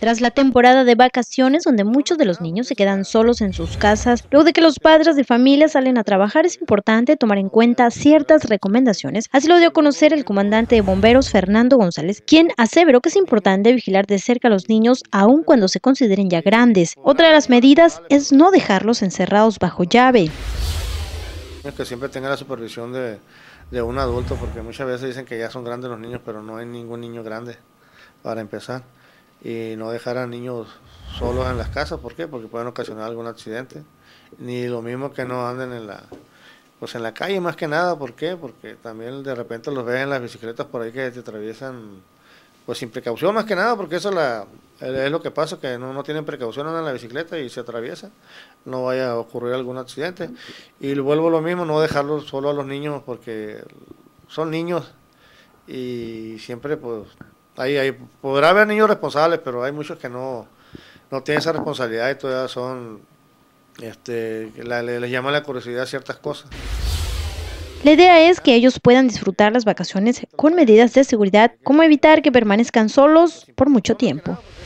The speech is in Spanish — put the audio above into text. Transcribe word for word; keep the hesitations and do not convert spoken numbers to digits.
Tras la temporada de vacaciones, donde muchos de los niños se quedan solos en sus casas, luego de que los padres de familia salen a trabajar, es importante tomar en cuenta ciertas recomendaciones. Así lo dio a conocer el comandante de bomberos, Fernando González, quien aseveró que es importante vigilar de cerca a los niños, aun cuando se consideren ya grandes. Otra de las medidas es no dejarlos encerrados bajo llave. Que siempre tenga la supervisión de, de un adulto, porque muchas veces dicen que ya son grandes los niños, pero no hay ningún niño grande para empezar. Y no dejar a niños solos en las casas, ¿por qué? Porque pueden ocasionar algún accidente. Ni lo mismo que no anden en la, pues en la calle más que nada, ¿por qué? Porque también de repente los ves en las bicicletas por ahí que te atraviesan, pues sin precaución más que nada, porque eso la, es lo que pasa, que no, no tienen precaución, andan en la bicicleta y se atraviesa, no vaya a ocurrir algún accidente. Y vuelvo a lo mismo, no dejarlos solo a los niños, porque son niños y siempre pues ahí, ahí podrá haber niños responsables, pero hay muchos que no, no tienen esa responsabilidad y todavía son, este, la, les llama la curiosidad ciertas cosas. La idea es que ellos puedan disfrutar las vacaciones con medidas de seguridad, como evitar que permanezcan solos por mucho tiempo.